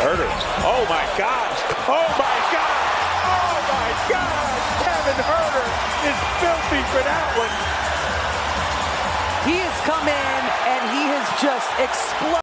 Huerter. Oh my gosh. Oh my gosh. Oh my gosh. Kevin Huerter is filthy for that one. He has come in and he has just exploded.